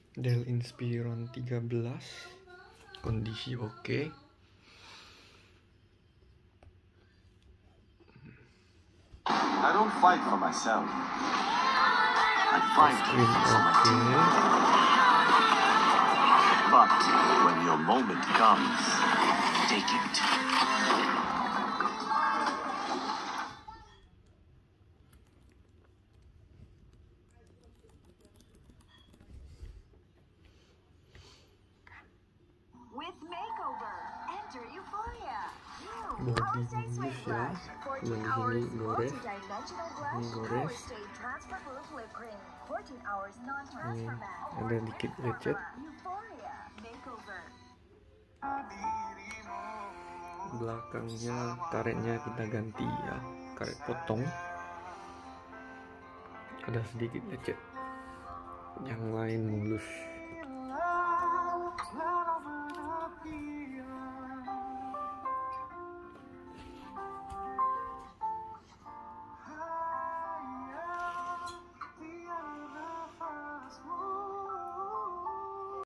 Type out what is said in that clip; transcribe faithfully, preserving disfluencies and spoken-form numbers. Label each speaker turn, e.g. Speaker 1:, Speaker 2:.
Speaker 1: Dell Inspiron tiga belas, kondisi oke.
Speaker 2: I don't fight for myself. I fight for my team. But when your moment comes, take it.
Speaker 3: With makeover, enter euphoria.
Speaker 1: Body bagus ya, yang di sini gores, ini gores, ini ada dikit lecet. Belakangnya karetnya kita ganti ya, karet potong, ada sedikit lecet, yang lain mulus.